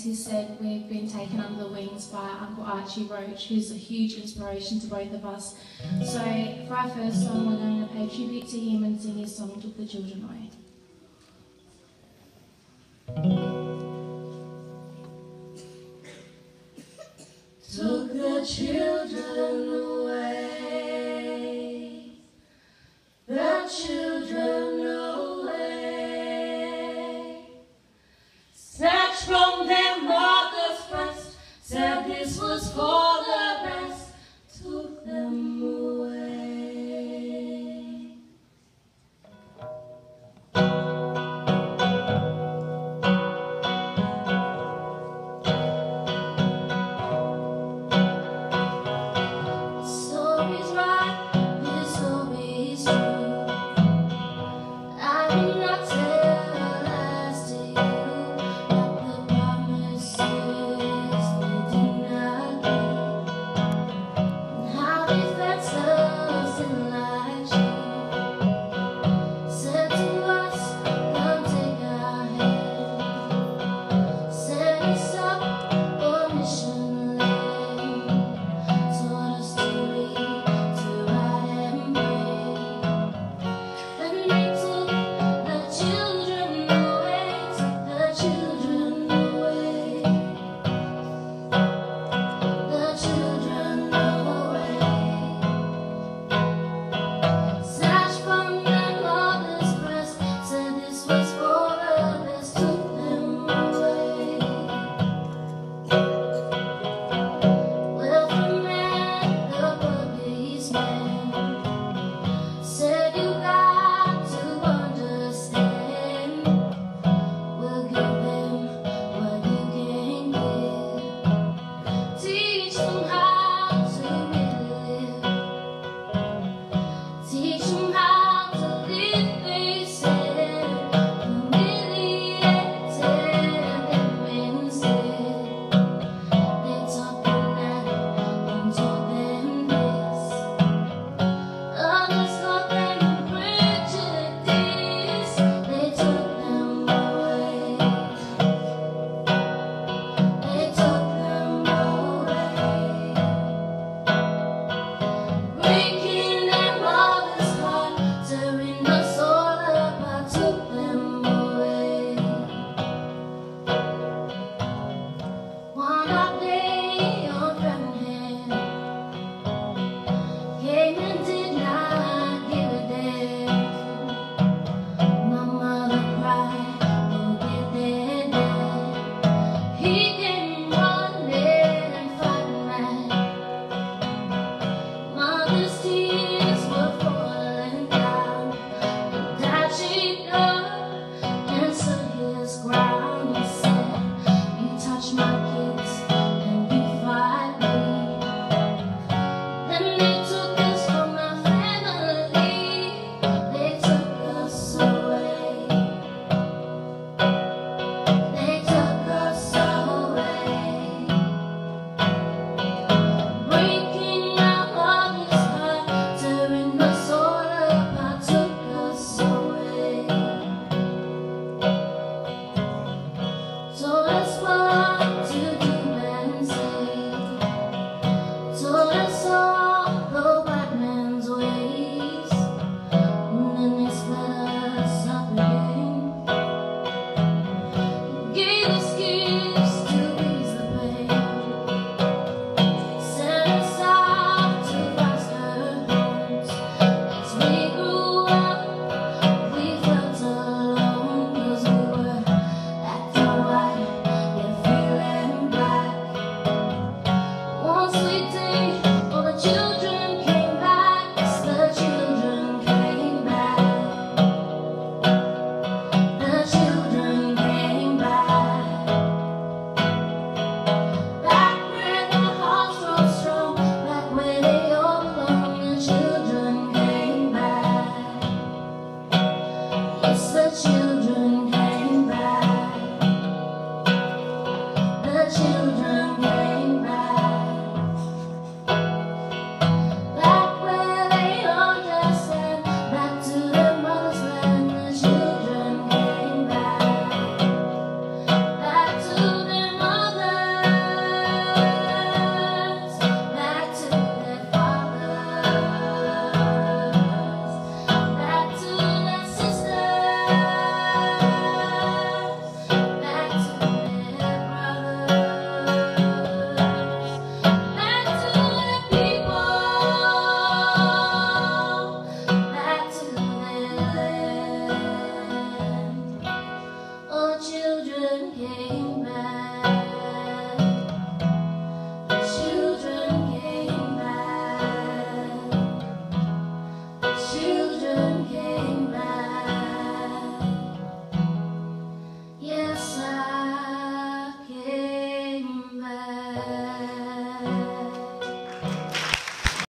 he said we've been taken under the wings by Uncle Archie Roach, who's a huge inspiration to both of us. So for our first song, we're going to pay tribute to him and sing his song, Took the Children Away. Took the children away, the children away, snatched from their mother's breast, said this was for the best, took them away. Children